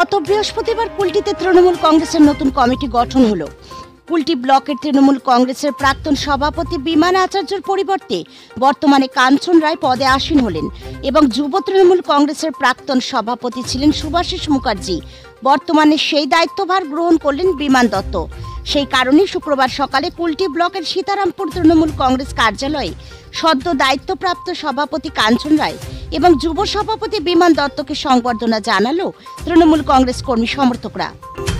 গত বৃহস্পতিবার কুলটিতে তৃণমূল কংগ্রেসের নতুন কমিটি গঠন হলো। কুলটি ব্লকের তৃণমূল কংগ্রেসের প্রাক্তন সভাপতি বিমান আচার্যের পরিবর্তে বর্তমানে কাঞ্চন রায় পদে আসীন হলেন এবং যুব তৃণমূল কংগ্রেসের প্রাক্তন সভাপতি ছিলেন সুভাষিস মুখার্জি। বর্তমানে সেই দায়িত্বভার গ্রহণ করলেন বিমান দত্ত। সেই কারণে শুক্রবার সকালে কুলটি ব্লকের সীতারামপুর তৃণমূল কংগ্রেস কার্যালয়ে সদ্য দায়িত্বপ্রাপ্ত সভাপতি কাঞ্চন রায় এবং যুব সভাপতি বিমান দত্তকে সংবর্ধনা জানালো তৃণমূল কংগ্রেস কর্মী সমর্থকরা।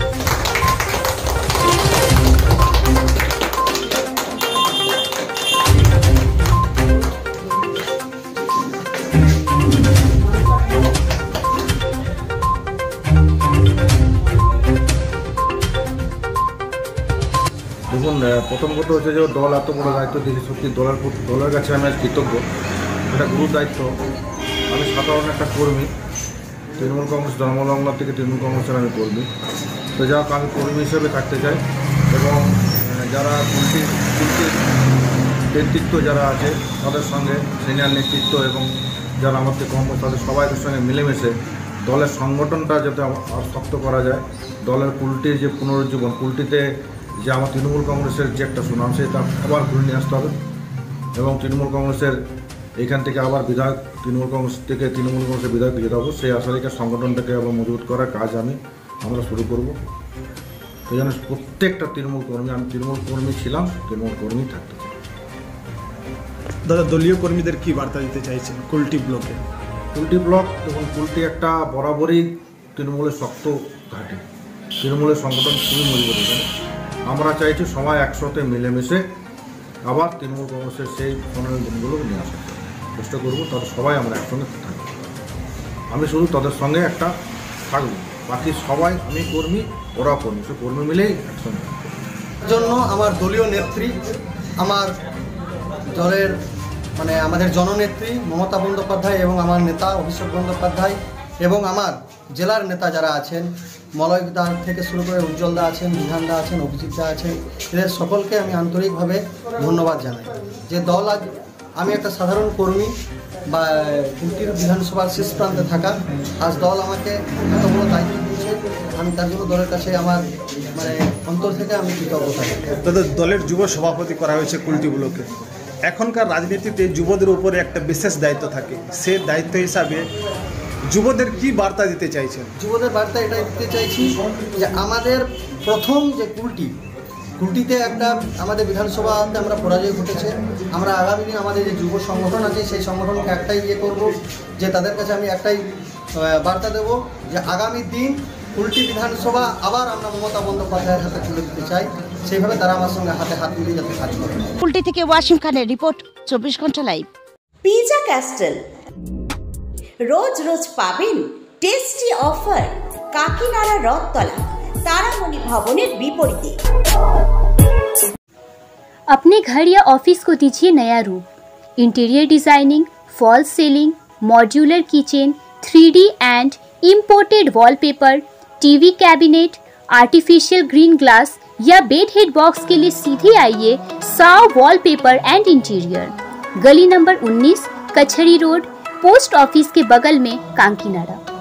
দেখুন, প্রথম কথা হচ্ছে যে দল এত বড় দায়িত্ব দিয়েছে, সত্যি দলের কাছে আমি কৃতজ্ঞ। এটা গুরু দায়িত্ব। আমি সাধারণ একটা কর্মী, তৃণমূল কংগ্রেস জন্মলগ্ন থেকে তৃণমূল কংগ্রেসের আমি কর্মী। তো যাই হোক, আমি কর্মী হিসেবে থাকতে চাই এবং যারা কুলটির নেতৃত্ব যারা আছে তাদের সঙ্গে সিনিয়র নেতৃত্ব এবং যারা আমাদের কম তাদের সবাইদের সঙ্গে মিলেমিশে দলের সংগঠনটা যাতে শক্ত করা যায়, দলের কুলটির যে পুনরুজ্জীবন, কুলটিতে যে আমার তৃণমূল কংগ্রেসের যে একটা সুনাম সেটা আবার ঘুরে নিয়ে আসতে হবে এবং তৃণমূল কংগ্রেসের এইখান থেকে আবার বিধায়ক তৃণমূল কংগ্রেসের বিধায়ক যেতে হবে, সেই আশারিকার সংগঠনটাকে আবার মজবুত করার কাজ আমরা শুরু করব। সেই জন্য প্রত্যেকটা তৃণমূল কর্মী, আমি তৃণমূল কর্মী ছিলাম, তৃণমূল কর্মী থাকতে চাই। দাদা, দলীয় কর্মীদের কি বার্তা দিতে চাইছেন কুলটি ব্লকে? কুলটি ব্লক দেখুন, কুলটি একটা বরাবরই তৃণমূলের শক্ত ঘাঁটি, তৃণমূলের সংগঠন খুবই মজবুত। এখানে আমরা চাইছি সবাই একসাথে মিলেমিশে আবার তৃণমূল কংগ্রেসের সেই সোনালী দিনগুলো নিয়ে আসার চেষ্টা করবো। তাদের সবাই আমরা একসঙ্গে থাকবো। আমি শুধু তাদের সঙ্গে একটা থাকবো, বাকি সবাই আমি কর্মী, ওরা কর্মী, সে কর্মী মিলেই একসঙ্গে জন্য আমার দলীয় নেত্রী, আমার দলের আমাদের জননেত্রী মমতা বন্দ্যোপাধ্যায় এবং আমার নেতা অভিষেক বন্দ্যোপাধ্যায় এবং আমার জেলার নেতা যারা আছেন, মলয়দা থেকে শুরু করে উজ্জ্বলদা আছেন, বিধানদা আছেন, অভিজিৎদা আছেন, এদের সকলকে আমি আন্তরিকভাবে ধন্যবাদ জানাই। যে দল আজ, আমি একটা সাধারণ কর্মী বা কুলটির বিধানসভার শেষ প্রান্তে থাকা, আজ দল আমাকে এত বড় দায়িত্ব দিয়েছে, আমি তার জন্য দলের কাছে আমার অন্তর থেকে আমি কৃতজ্ঞ থাকি। তাদের দলের যুব সভাপতি করা হয়েছে কুলটি ব্লকে। এখনকার রাজনীতিতে যুবদের উপরে একটা বিশেষ দায়িত্ব থাকে, সে দায়িত্ব হিসাবে যুবদের কি বার্তা দিতে চাইছেন? যুবদের বার্তা এটাই দিতে চাইছি যে আমাদের প্রথম যে কুলটিতে একটা আমাদের বিধানসভাতে আমরা পরাজয় ঘটেছে। আমরা আগামী দিন আমাদের যে যুব সংগঠন আছে সেই সংগঠনকে একটাই করব, যে তাদের কাছে আমি একটাই বার্তা দেব যে আগামী দিন কুলটি বিধানসভা আবার আমরা মমতা বন্দ্যোপাধ্যায়ের হাতে তুলে দিতে চাই। সেইভাবে তারা আমার সঙ্গে হাতে হাত মিলিয়ে যাতে কাজ করে। কুলটি থেকে ওয়াসিম খানের রিপোর্ট, 24 ঘন্টা লাইভ। পিজা ক্যাস্টেল রোজ রোজ পাবেন টেস্টি অফার কাকিনাড়া রথতলা तारामणि भवनेर विपरीते। अपने घर या ऑफिस को दीजिए नया रूप। Interior designing, fall ceiling, modular kitchen, 3D and imported wallpaper, TV cabinet, artificial green glass या बेड हेड बॉक्स के लिए सीधे आइए साव वॉलपेपर एंड इंटीरियर, गली number 19, Kachahri road, post office के बगल में, कांकीनाड़ा।